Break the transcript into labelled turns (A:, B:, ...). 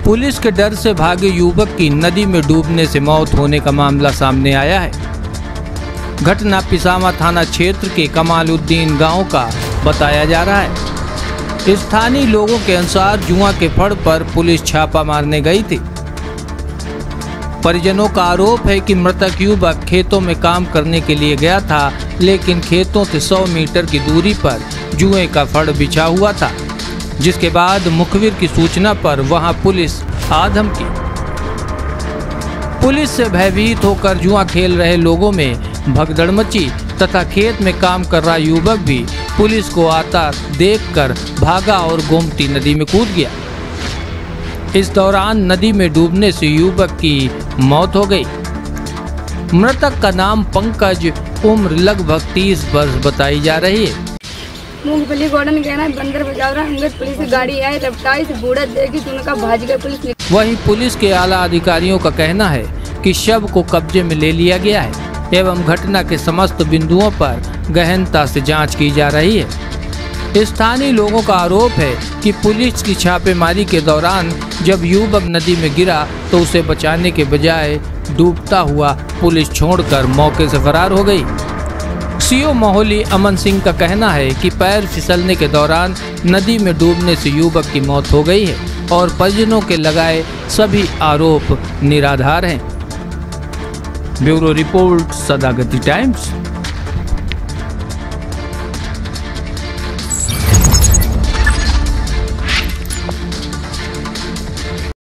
A: Police के डर से भागे युवक की नदी में डूबने से मौत होने का मामला सामने आया है। घटना पिसामा थाना क्षेत्र के कमालुद्दीन गांव का बताया जा रहा है। स्थानीय लोगों के अनुसार जुआ के फड़ पर पुलिस छापा मारने गई थी। परिजनों का आरोप है कि मृतक युवक खेतों में काम करने के लिए गया था, लेकिन खेतों से 100 मीटर की दूरी पर जुए का फड़ बिछा हुआ था, जिसके बाद मुखबिर की सूचना पर वहां पुलिस आ धमकी। पुलिस से भयभीत होकर जुआ खेल रहे लोगों में भगदड़ मची तथा खेत में काम कर रहा युवक भी पुलिस को आता देखकर भागा और गोमती नदी में कूद गया। इस दौरान नदी में डूबने से युवक की मौत हो गई। मृतक का नाम पंकज, उम्र लगभग 30 वर्ष बताई जा रही है।
B: मूंगफली गॉर्डन गया ना, बंदर बजा रहा है, पुलिस की गाड़ी आई, रफ्तारी से बूढ़ा देखी तो उनका भाज गया पुलिस।
A: वहीं पुलिस के आला अधिकारियों का कहना है कि शव को कब्जे में ले लिया गया है एवं घटना के समस्त बिंदुओं पर गहनता से जांच की जा रही है। स्थानीय लोगों का आरोप है कि पुलिस की छापेमारी के दौरान जब युवक नदी में गिरा तो उसे बचाने के बजाय डूबता हुआ पुलिस छोड़कर मौके से फरार हो गई। सीओ मोहली अमन सिंह का कहना है कि पैर फिसलने के दौरान नदी में डूबने से युवक की मौत हो गई है और परिजनों के लगाए सभी आरोप निराधार हैं। Bureau report, Sadagati times.